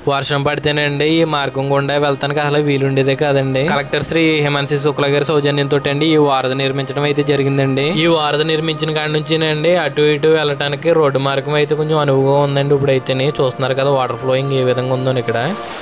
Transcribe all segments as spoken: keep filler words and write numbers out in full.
వర్షం పడితేనండి ఈ మార్గం గుండా వెళ్తానికి అసలు వీలుండేదే కాదండి. కలెక్టర్ శ్రీ హిమాన్సి శుక్లా గారి సౌజన్యంతో అండి ఈ వారధి నిర్మించడం అయితే జరిగిందండి. ఈ వారధి నిర్మించిన కాడి నుంచినండి అటు ఇటు వెళ్ళటానికి రోడ్డు మార్గం అయితే కొంచెం అనువుగా ఉందండి. ఇప్పుడైతే చూస్తున్నారు కదా వాటర్ ఫ్లోయింగ్ ఏ విధంగా ఉందో ఇక్కడ.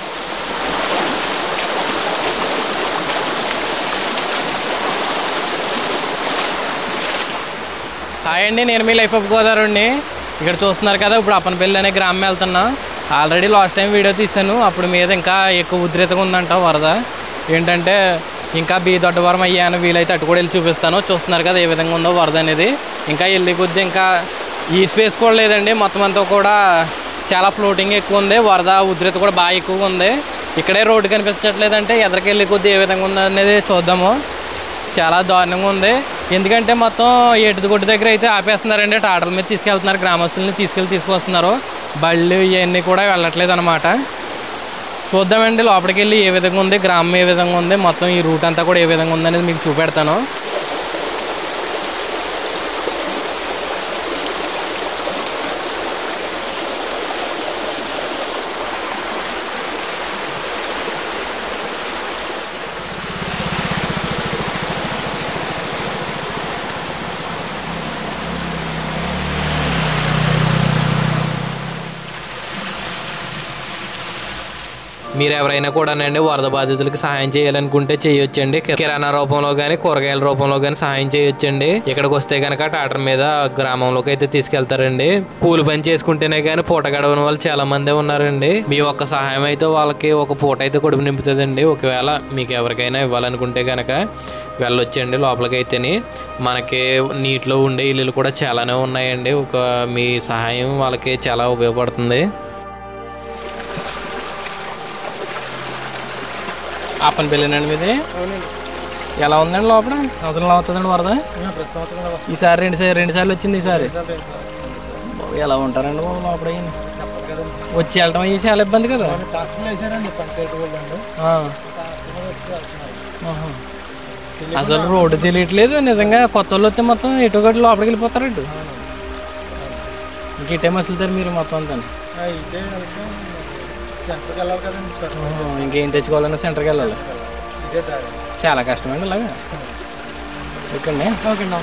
హాయ్ అండి, నేను మీ లైఫ్ ఆఫ్ గోదావరి అండి. ఇక్కడ చూస్తున్నారు కదా ఇప్పుడు అప్పనపల్లి అనే గ్రామం వెళ్తున్నా. ఆల్రెడీ లాస్ట్ టైం వీడియో తీశాను, అప్పుడు మీద ఇంకా ఎక్కువ ఉధృతంగా ఉందంట వరద. ఏంటంటే ఇంకా బీ దొడ్డవరం అయ్యాను, వీలైతే అటు కూడా వెళ్ళి చూపిస్తాను. చూస్తున్నారు కదా ఏ విధంగా ఉందో వరద అనేది. ఇంకా వెళ్ళి కొద్ది ఇంకా ఈ స్పేస్ కూడా లేదండి, మొత్తం అంతా కూడా చాలా ఫ్లోటింగ్ ఎక్కువ ఉంది. వరద ఉధృత కూడా బాగా ఎక్కువగా ఉంది. ఇక్కడే రోడ్డు కనిపించట్లేదంటే ఎదరికి వెళ్ళి కొద్ది ఏ విధంగా ఉంది అనేది చూద్దాము. చాలా దారుణంగా ఉంది. ఎందుకంటే మొత్తం ఏటుదిగొడ్డు దగ్గర అయితే ఆపేస్తున్నారండి, టాటర్ల మీద తీసుకెళ్తున్నారు, గ్రామస్తుల్ని తీసుకెళ్ళి తీసుకొస్తున్నారు. బళ్ళు ఇవన్నీ కూడా వెళ్ళట్లేదు అనమాట. చూద్దామండి లోపలికి వెళ్ళి ఏ విధంగా ఉంది, గ్రామం ఏ విధంగా ఉంది, మొత్తం ఈ రూట్ అంతా కూడా ఏ విధంగా ఉంది అనేది మీకు చూపెడతాను. మీరు ఎవరైనా కూడానండి వరద బాధితులకు సహాయం చేయాలనుకుంటే చేయొచ్చండి. కిరాణా రూపంలో కానీ కూరగాయల రూపంలో కానీ సహాయం చేయొచ్చండి. ఇక్కడికి వస్తే కనుక టాటర్ మీద గ్రామంలోకి అయితే తీసుకెళ్తారండి. కూలి పని చేసుకుంటేనే కానీ పూట గడవని వాళ్ళు చాలా మంది ఉన్నారండి. మీ ఒక్క సహాయం అయితే వాళ్ళకి ఒక పూట అయితే కడుపు నింపుతుందండి. ఒకవేళ మీకు ఎవరికైనా ఇవ్వాలనుకుంటే కనుక వెళ్ళొచ్చండి లోపలికి అయితేని. మనకి నీటిలో ఉండే ఇల్లులు కూడా చాలానే ఉన్నాయండి. ఒక మీ సహాయం వాళ్ళకి చాలా ఉపయోగపడుతుంది. అప్పనపల్లినండి మీది. ఎలా ఉందండి లోపల? సంవత్సరంలో అవుతుందండి వరద? ఈసారి రెండు సార్లు రెండు సార్లు వచ్చింది. ఈసారి ఎలా ఉంటారండి లోపల? వచ్చి వెళ్ళటం అయ్యి చాలా ఇబ్బంది కదా. అసలు రోడ్డు తెలియట్లేదు నిజంగా. కొత్త వాళ్ళు వస్తే మొత్తం ఎటు గడ్డి లోపలికి వెళ్ళిపోతారండి. ఇంకెట్టే మసులుతారు మీరు మొత్తం అంతా? ఇంకేం తెచ్చుకోవాలన్నా సెంటర్కి వెళ్ళాలి. చాలా కష్టమండి ఇలాగా. ఓకే అండి. ఓకే అండి.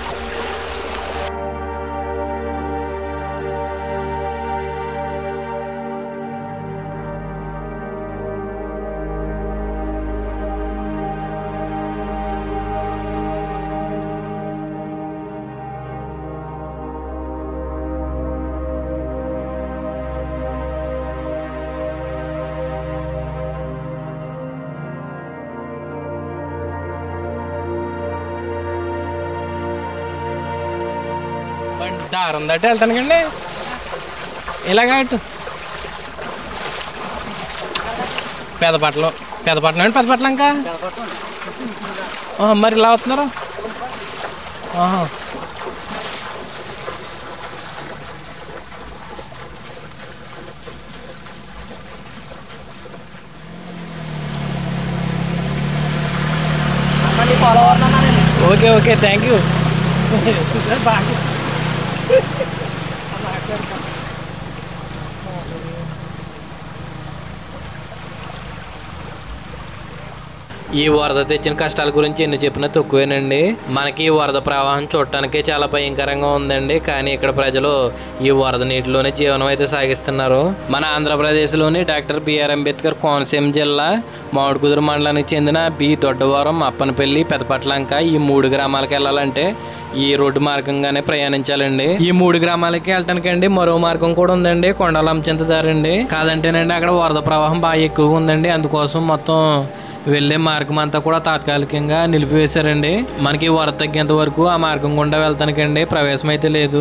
దారం దట్టి వెళ్తానుకండి ఇలాగా. అటు పెదపట్నం పెదపట్నం అండి. పెదపట్నం ఇంకా మరి ఇలా అవుతున్నారు. Okay okay thank you. బాగా ఈ వరద తెచ్చిన కష్టాల గురించి ఎన్ని చెప్పినా తక్కువేనండి. మనకి ఈ వరద ప్రవాహం చూడటానికి చాలా భయంకరంగా ఉందండి. కానీ ఇక్కడ ప్రజలు ఈ వరద నీటిలోనే జీవనం అయితే సాగిస్తున్నారు. మన ఆంధ్రప్రదేశ్లోని డాక్టర్ బిఆర్ అంబేద్కర్ కోనసీమ జిల్లా మామిడికుదురు మండలానికి చెందిన బి దొడ్డవరం, అప్పనపల్లి, పెదపట్లంక ఈ మూడు గ్రామాలకు వెళ్ళాలంటే ఈ రోడ్డు మార్గంగానే ప్రయాణించాలండి. ఈ మూడు గ్రామాలకి వెళ్ళటానికండి మరో మార్గం కూడా ఉందండి, కొండలంచెంత దారండి. కాదంటేనండి అక్కడ వరద ప్రవాహం బాగా ఎక్కువగా ఉందండి. అందుకోసం మొత్తం వెళ్ళే మార్గం అంతా కూడా తాత్కాలికంగా నిలిపివేశారండి. మనకి వరద తగ్గేంత వరకు ఆ మార్గం గుండా వెళ్తానికండి ప్రవేశం అయితే లేదు.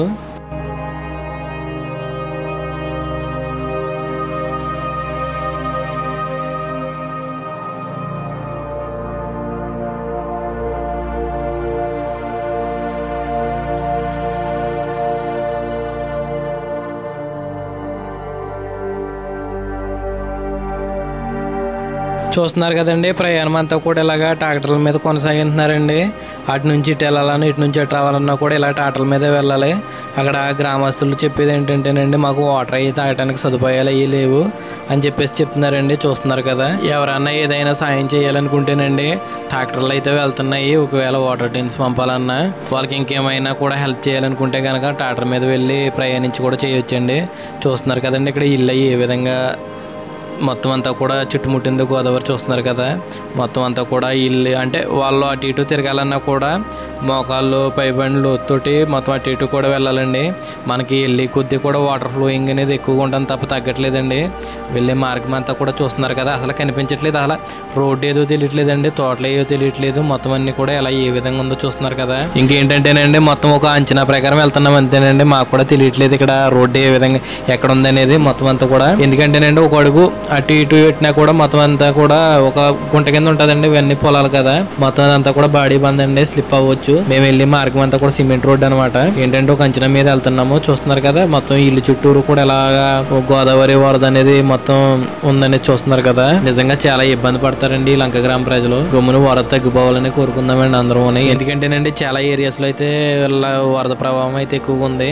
చూస్తున్నారు కదండి, ప్రయాణం అంతా కూడా ఇలాగా ట్రాక్టర్ల మీద కొనసాగిస్తున్నారండి. అటు నుంచి ఇటు వెళ్ళాలన్నా ఇటు నుంచి ఇటు రావాలన్నా కూడా ఇలా ట్రాక్టర్ల మీదే వెళ్ళాలి. అక్కడ గ్రామస్తులు చెప్పేది ఏంటంటేనండి, మాకు వాటర్ అయ్యి తాగడానికి సదుపాయాలు అయ్యి లేవు అని చెప్పేసి చెప్తున్నారండి. చూస్తున్నారు కదా, ఎవరన్నా ఏదైనా సాయం చేయాలనుకుంటేనండి ట్రాక్టర్లు అయితే వెళ్తున్నాయి. ఒకవేళ వాటర్ టిన్స్ పంపాలన్నా వాళ్ళకి ఇంకేమైనా కూడా హెల్ప్ చేయాలనుకుంటే కనుక ట్రాక్టర్ మీద వెళ్ళి ప్రయాణించి కూడా చేయొచ్చండి. చూస్తున్నారు కదండి, ఇక్కడ ఇల్లు ఏ విధంగా మొత్తం అంతా కూడా చుట్టుముట్టింది గోదావరి. చూస్తున్నారు కదా, మొత్తం అంతా కూడా ఇల్లు అంటే వాళ్ళు అటు ఇటు తిరగాలన్నా కూడా మోకాళ్ళు పైబండ్లు తోటి మొత్తం అటు ఇటు కూడా వెళ్ళాలండి. మనకి వెళ్ళి కొద్ది కూడా వాటర్ ఫ్లోయింగ్ అనేది ఎక్కువగా ఉంటుంది తప్ప తగ్గట్లేదండి. వెళ్ళే మార్గం అంతా కూడా చూస్తున్నారు కదా, అసలు కనిపించట్లేదు. అసలు రోడ్డు ఏదో తెలియట్లేదండి, తోటలు ఏదో తెలియట్లేదు. మొత్తం అన్ని కూడా ఎలా ఏ విధంగా ఉందో చూస్తున్నారు కదా. ఇంకేంటంటేనండి, మొత్తం ఒక అంచనా ప్రకారం వెళ్తున్నాం అంతేనండి. మాకు కూడా తెలియట్లేదు ఇక్కడ రోడ్డు ఏ విధంగా ఎక్కడ ఉంది అనేది మొత్తం అంతా కూడా. ఎందుకంటేనండి ఒక అడుగు అటు ఇటు పెట్టినా కూడా మొత్తం అంతా కూడా ఒక గుంట కింద ఉంటుందండి. ఇవన్నీ పొలాలు కదా, మొత్తం అంతా కూడా బాడీ బంద్ అండి, స్లిప్ అవ్వచ్చు. మేము వెళ్ళి మార్గం అంతా కూడా సిమెంట్ రోడ్ అనమాట. ఏంటంటే ఒక అంచనా మీద వెళ్తున్నాము. చూస్తున్నారు కదా, మొత్తం ఇల్లు చుట్టూరు కూడా ఎలాగా గోదావరి వరద అనేది మొత్తం ఉందనేది చూస్తున్నారు కదా. నిజంగా చాలా ఇబ్బంది పడతారండి లంక గ్రామ ప్రజలు. గమ్మున వరద తగ్గిపోవాలని కోరుకుందామండి అందరూ. ఎందుకంటేనండి చాలా ఏరియాస్ లో అయితే వరద ప్రభావం అయితే ఎక్కువగా ఉంది.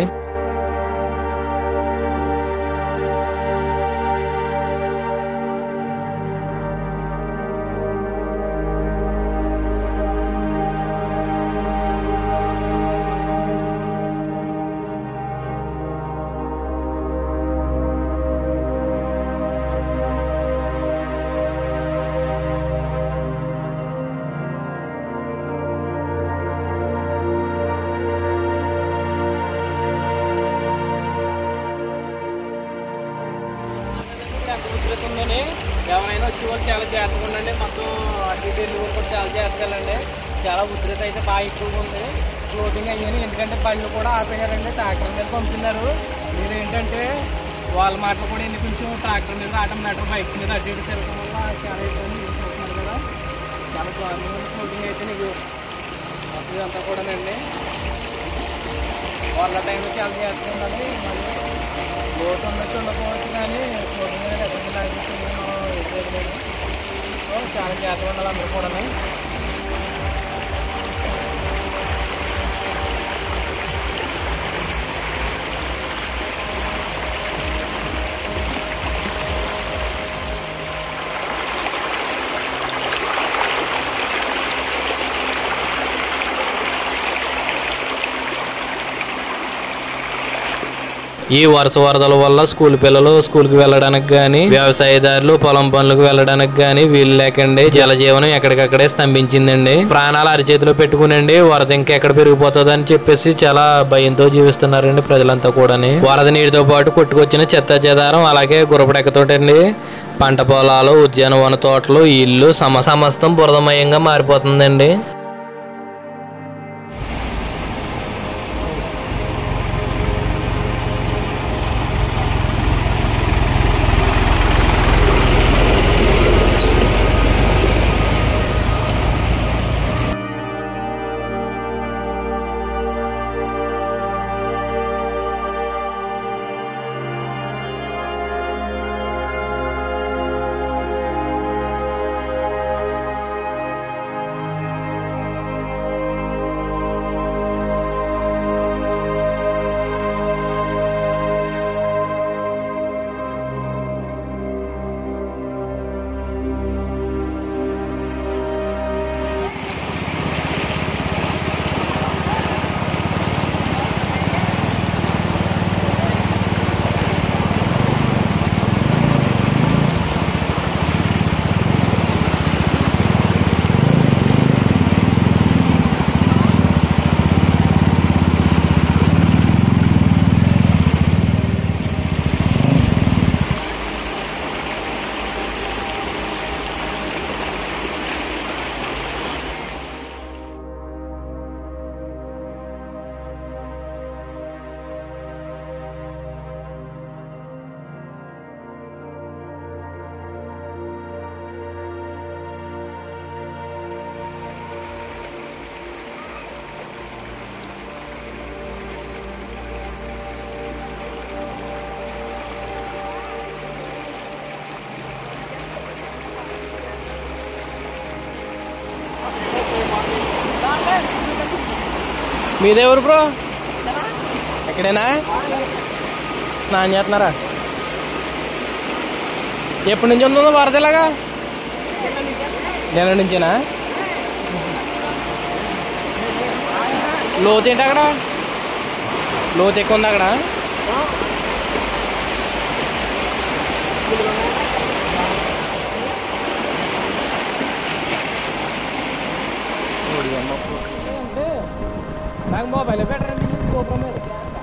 ఎవరైనా వచ్చి వాళ్ళు చాలా జాగ్రత్తగా ఉండండి. మొత్తం అటు ఇటు వెళ్ళి కూడా చాలా జాగ్రత్తగా వెళ్ళండి. చాలా ఉధృత అయితే బాగా ఎక్కువగా ఉంది. ఫ్లోటింగ్ అయ్యాను, ఎందుకంటే బండ్లు కూడా ఆపేయారండి, ట్రాక్టర్ మీద పంపుతున్నారు. మీరు ఏంటంటే వాళ్ళ మాటలు కూడా ఎందుకు కొంచెం ట్రాక్టర్ మీద ఆటోమేటర్ బైక్ మీద అటు ఇటు తిరగడం వల్ల చాలా ఇబ్బంది చూస్తున్నారు కదా. చాలా గవర్నమెంట్ ఫ్లోటింగ్ అయితే నీకు మొత్తం ఇదంతా కూడానండి. వాళ్ళ టైంలో చాలా జాగ్రత్తగా ఉండాలి. మళ్ళీ లోటు ఉండొచ్చు ఉండకపోవచ్చు, కానీ ఫ్లోటింగ్ అనేది ఎక్కడికి లాగేసి చాలా జాగ్రత్తగా ఉండాలి అందరూ కూడా. ఈ వరుస వరదల వల్ల స్కూల్ పిల్లలు స్కూల్కి వెళ్ళడానికి కానీ, వ్యవసాయదారులు పొలం పనులకు వెళ్ళడానికి కానీ వీలు లేకండి. జలజీవనం ఎక్కడికక్కడే స్తంభించిందండి. ప్రాణాలు అరిచేతిలో పెట్టుకునండి వరద ఇంకెక్కడ పెరిగిపోతుంది అని చెప్పేసి చాలా భయంతో జీవిస్తున్నారండి ప్రజలంతా కూడా. వరద నీటితో పాటు కొట్టుకొచ్చిన చెత్త చెదారం అలాగే గురపడెక్కతోటండి పంట పొలాలు, ఉద్యానవన తోటలు, ఇల్లు సమ సమస్తం బురదమయంగా మారిపోతుందండి. మీదెవరు బ్రో? ఎక్కడైనా స్నానం చేస్తున్నారా? ఎప్పటి నుంచి ఉందో వరద ఇలాగా? నెల నుంచేనా? లోతు ఏంటి అక్కడ? లోతు ఎక్కువ ఉంది అక్కడ? నాకు మొబైల్ పెట్టండి గోపురం మీద.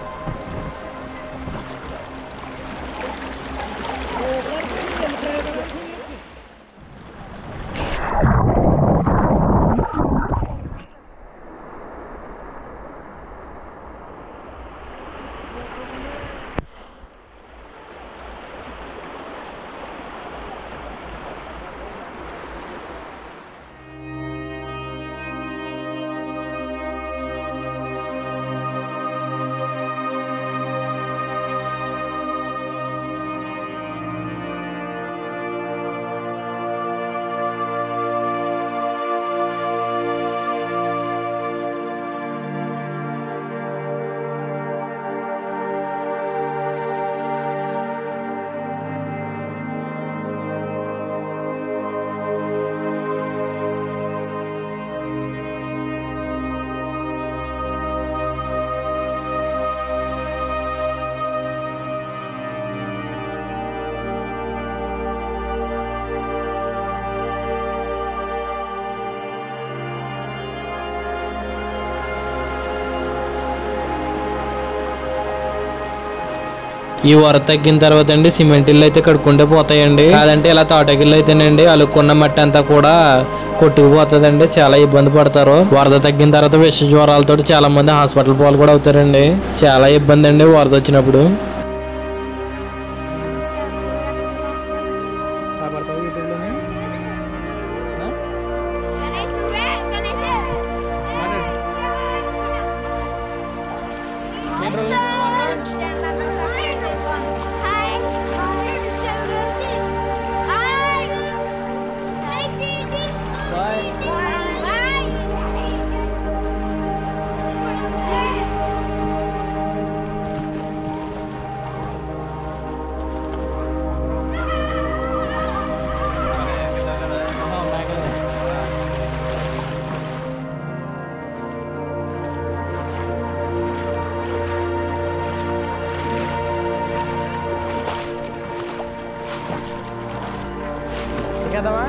ఈ వరద తగ్గిన తర్వాత అండి సిమెంట్ ఇల్లు అయితే కడుక్కుంటే పోతాయండి. కాదంటే ఇలా తోటగిల్లు అయితేనండి అలుక్కున్న మట్టి అంతా కూడా కొట్టుకుపోతుందండి. చాలా ఇబ్బంది పడతారు. వరద తగ్గిన తర్వాత విష జ్వరాలతో చాలా మంది హాస్పిటల్ పాలు కూడా అవుతారండి. చాలా ఇబ్బంది అండి వరద వచ్చినప్పుడు. కదమ్మా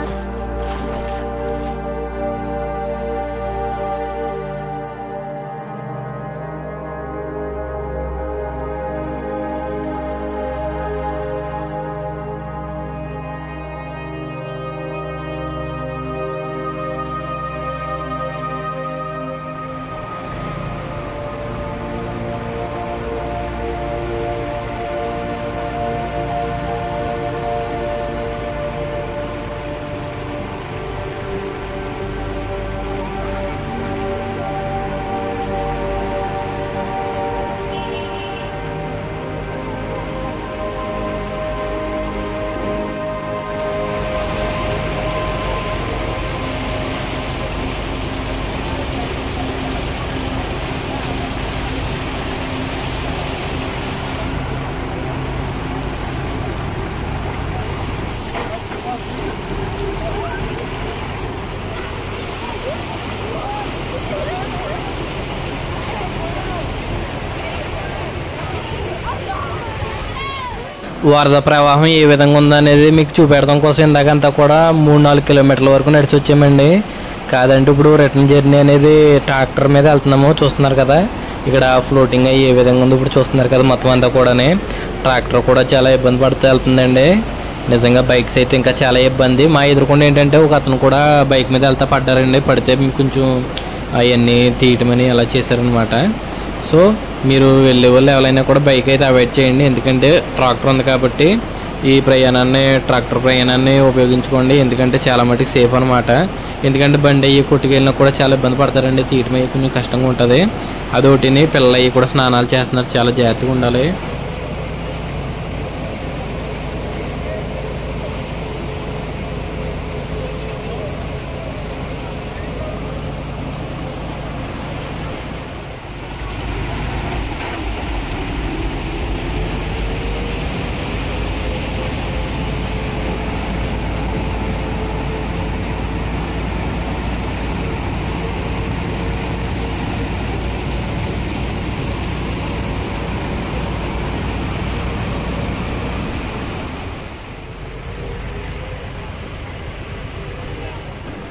వరద ప్రవాహం ఏ విధంగా ఉందనేది మీకు చూపెడతాం కోసం ఇందాకంతా కూడా మూడు నాలుగు కిలోమీటర్ల వరకు నడిచి వచ్చామండి. కాదంటే ఇప్పుడు రిటర్న్ జర్నీ అనేది ట్రాక్టర్ మీద వెళ్తున్నాము. చూస్తున్నారు కదా ఇక్కడ ఫ్లోటింగ్ అయ్యి ఏ విధంగా ఉందో ఇప్పుడు చూస్తున్నారు కదా. మొత్తం అంతా కూడా ట్రాక్టర్ కూడా చాలా ఇబ్బంది పడుతూ వెళ్తుందండి. నిజంగా బైక్స్ అయితే ఇంకా చాలా ఇబ్బంది. మా ఎదురుకుండా ఏంటంటే ఒక అతను కూడా బైక్ మీద వెళ్తా పడ్డారండి. పడితే కొంచెం అవన్నీ తీయటమని అలా చేశారనమాట. సో మీరు వెళ్ళే వాళ్ళు ఎవరైనా కూడా బైక్ అయితే అవాయిడ్ చేయండి. ఎందుకంటే ట్రాక్టర్ ఉంది కాబట్టి ఈ ప్రయాణాన్ని ట్రాక్టర్ ప్రయాణాన్ని ఉపయోగించుకోండి. ఎందుకంటే చాలా మటుకు సేఫ్ అనమాట. ఎందుకంటే బండి అయ్యి కొట్టుకెళ్ళినా కూడా చాలా ఇబ్బంది పడతారండి. తీయటం అయ్యి కొంచెం కష్టంగా ఉంటుంది. అదొకటిని పిల్లలు అయ్యి కూడా స్నానాలు చేస్తున్నారు. చాలా జాగ్రత్తగా ఉండాలి.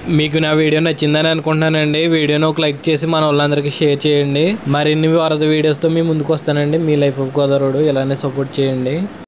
మీకు నా వీడియో నచ్చిందని అనుకుంటున్నానండి. వీడియోని ఒక లైక్ చేసి మన వాళ్ళందరికీ షేర్ చేయండి. మరిన్ని వరద వీడియోస్తో మీ ముందుకు వస్తానండి. మీ లైఫ్ ఆఫ్ గోదావరి ఇలానే సపోర్ట్ చేయండి.